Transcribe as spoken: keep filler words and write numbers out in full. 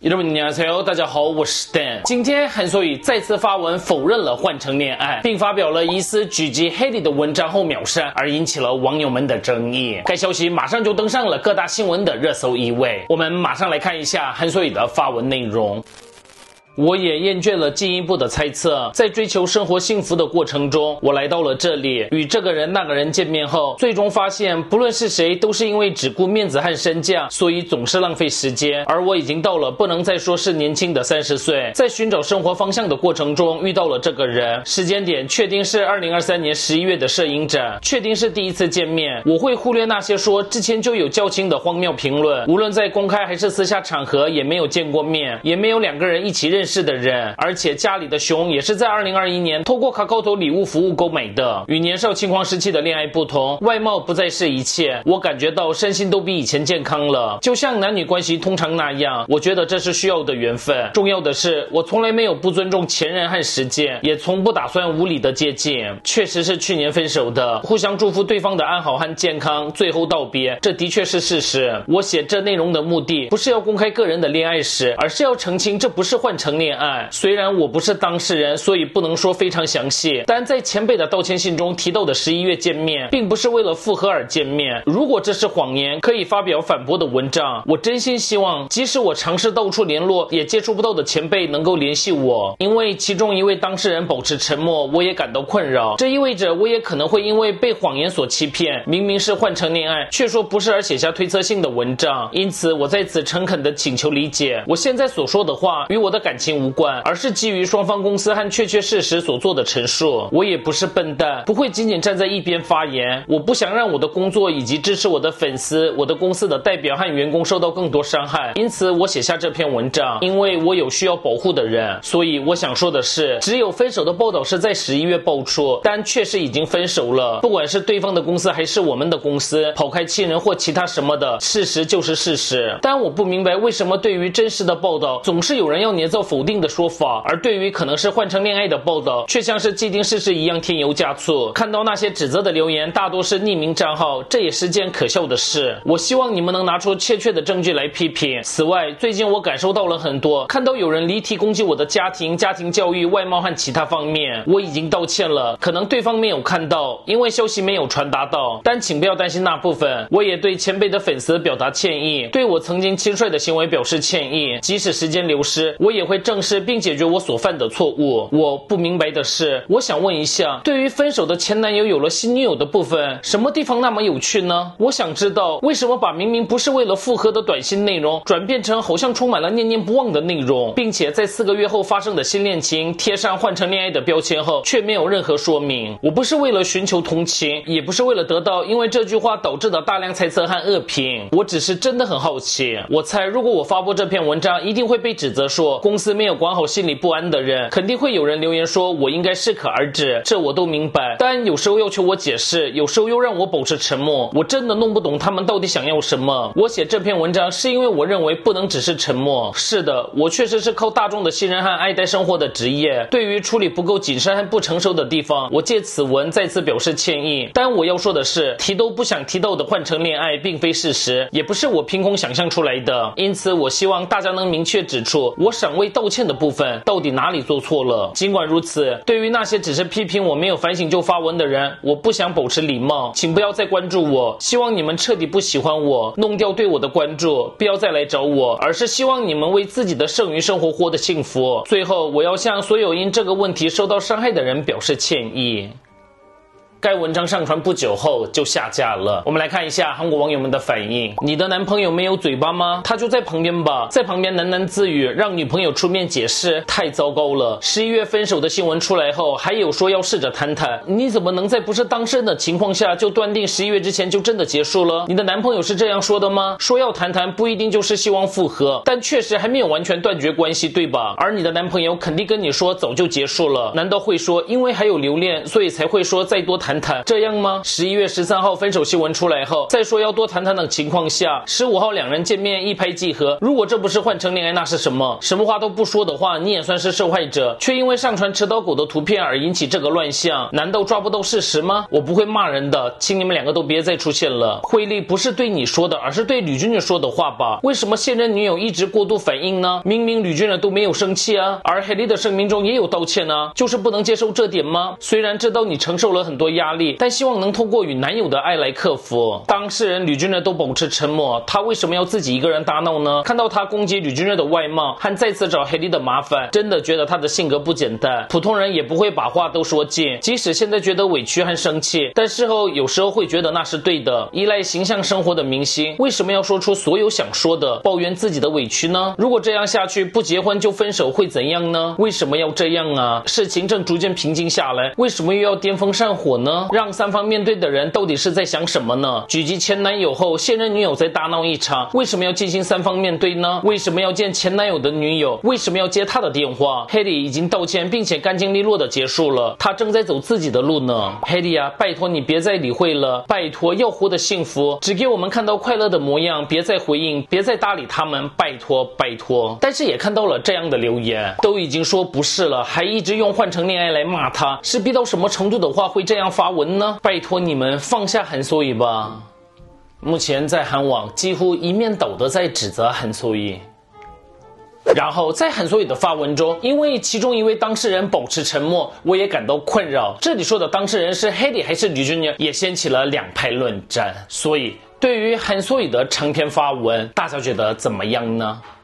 여러분大家好，我是 Dan。今天韩所宇再次发文否认了换乘恋爱，并发表了疑似狙击 Haley 的文章后秒删，而引起了网友们的争议。该消息马上就登上了各大新闻的热搜一位。我们马上来看一下韩所宇的发文内容。我也厌倦了进一步的猜测，在追求生活幸福的过程中，我来到了这里，与这个人那个人见面后，最终发现不论是谁都是因为只顾面子和身价，所以总是浪费时间。而我已经到了不能再说是年轻的三十岁，在寻找生活方向的过程中遇到了这个人，时间点确定是二零二三年十一月的摄影展，确定是第一次见面。我会忽略那些说之前就有交情的荒谬评论，无论在公开还是私下场合也没有见过面，也没有两个人一起认识是的人，而且家里的熊也是在二零二一年透过卡卡头礼物服务购买的。与年少轻狂时期的恋爱不同，外貌不再是一切，我感觉到身心都比以前健康了，就像男女关系通常那样，我觉得这是需要的缘分。重要的是，我从来没有不尊重前任和时间，也从不打算无理的接近。确实是去年分手的，互相祝福对方的安好和健康，最后道别，这的确是事实。我写这内容的目的不是要公开个人的恋爱史，而是要澄清这不是换乘恋爱。虽然我不是当事人，所以不能说非常详细，但在前辈的道歉信中提到的十一月见面，并不是为了复合而见面。如果这是谎言，可以发表反驳的文章。我真心希望，即使我尝试到处联络也接触不到的前辈能够联系我，因为其中一位当事人保持沉默，我也感到困扰。这意味着我也可能会因为被谎言所欺骗，明明是换乘恋爱，却说不是而写下推测性的文章。因此，我在此诚恳地请求理解，我现在所说的话与我的感情无关，而是基于双方公司和确确事实所做的陈述。我也不是笨蛋，不会仅仅站在一边发言。我不想让我的工作以及支持我的粉丝、我的公司的代表和员工受到更多伤害，因此我写下这篇文章，因为我有需要保护的人。所以我想说的是，只有分手的报道是在十一月爆出，但确实已经分手了。不管是对方的公司还是我们的公司，抛开亲人或其他什么的，事实就是事实。但我不明白为什么对于真实的报道，总是有人要捏造否定的说法，而对于可能是换乘恋爱的报道，却像是既定事实一样添油加醋。看到那些指责的留言，大多是匿名账号，这也是件可笑的事。我希望你们能拿出确切的证据来批评。此外，最近我感受到了很多，看到有人离题攻击我的家庭、家庭教育、外貌和其他方面。我已经道歉了，可能对方没有看到，因为消息没有传达到，但请不要担心那部分。我也对前辈的粉丝表达歉意，对我曾经轻率的行为表示歉意。即使时间流失，我也会正视并解决我所犯的错误。我不明白的是，我想问一下，对于分手的前男友有了新女友的部分，什么地方那么有趣呢？我想知道，为什么把明明不是为了复合的短信内容，转变成好像充满了念念不忘的内容，并且在四个月后发生的新恋情贴上换乘恋爱的标签后，却没有任何说明。我不是为了寻求同情，也不是为了得到因为这句话导致的大量猜测和恶评，我只是真的很好奇。我猜如果我发布这篇文章，一定会被指责说公司没有管好心理不安的人，肯定会有人留言说我应该适可而止，这我都明白。但有时候要求我解释，有时候又让我保持沉默，我真的弄不懂他们到底想要什么。我写这篇文章是因为我认为不能只是沉默。是的，我确实是靠大众的信任和爱戴生活的职业，对于处理不够谨慎和不成熟的地方，我借此文再次表示歉意。但我要说的是，提都不想提到的换乘恋爱并非事实，也不是我凭空想象出来的。因此我希望大家能明确指出我尚未道歉的部分到底哪里做错了。尽管如此，对于那些只是批评我没有反省就发文的人，我不想保持礼貌，请不要再关注我。希望你们彻底不喜欢我，弄掉对我的关注，不要再来找我，而是希望你们为自己的剩余生活活得幸福。最后，我要向所有因这个问题受到伤害的人表示歉意。该文章上传不久后就下架了。我们来看一下韩国网友们的反应。你的男朋友没有嘴巴吗？他就在旁边吧，在旁边喃喃自语，让女朋友出面解释，太糟糕了。十一月分手的新闻出来后，还有说要试着谈谈，你怎么能在不是当事人的情况下就断定十一月之前就真的结束了？你的男朋友是这样说的吗？说要谈谈不一定就是希望复合，但确实还没有完全断绝关系，对吧？而你的男朋友肯定跟你说早就结束了，难道会说因为还有留恋，所以才会说再多谈谈谈，这样吗？十一月十三号分手新闻出来后，再说要多谈谈的情况下，十五号两人见面一拍即合。如果这不是换乘恋爱，那是什么？什么话都不说的话，你也算是受害者，却因为上传吃刀狗的图片而引起这个乱象，难道抓不到事实吗？我不会骂人的，请你们两个都别再出现了。惠利不是对你说的，而是对吕俊仁说的话吧？为什么现任女友一直过度反应呢？明明吕俊仁都没有生气啊，而黑莉的声明中也有道歉啊，就是不能接受这点吗？虽然知道你承受了很多压力，但希望能通过与男友的爱来克服。当事人吕俊仁都保持沉默，他为什么要自己一个人大闹呢？看到他攻击吕俊仁的外貌，还再次找黑莉的麻烦，真的觉得他的性格不简单。普通人也不会把话都说尽，即使现在觉得委屈和生气，但事后有时候会觉得那是对的。依赖形象生活的明星，为什么要说出所有想说的，抱怨自己的委屈呢？如果这样下去，不结婚就分手会怎样呢？为什么要这样啊？事情正逐渐平静下来，为什么又要颠风上火呢？让三方面对的人到底是在想什么呢？狙击前男友后，现任女友再大闹一场，为什么要进行三方面对呢？为什么要见前男友的女友？为什么要接他的电话？黑莉已经道歉，并且干净利落的结束了，他正在走自己的路呢。黑莉啊，拜托你别再理会了，拜托要活得幸福，只给我们看到快乐的模样，别再回应，别再搭理他们，拜托拜托。但是也看到了这样的留言，都已经说不是了，还一直用换乘恋爱来骂他，是逼到什么程度的话会这样发文呢？拜托你们放下韩所以吧。目前在韩网几乎一面倒的在指责韩所以。然后在韩所以的发文中，因为其中一位当事人保持沉默，我也感到困扰。这里说的当事人是黑莉还是吕俊仁，也掀起了两派论战。所以对于韩所以的长篇发文，大家觉得怎么样呢？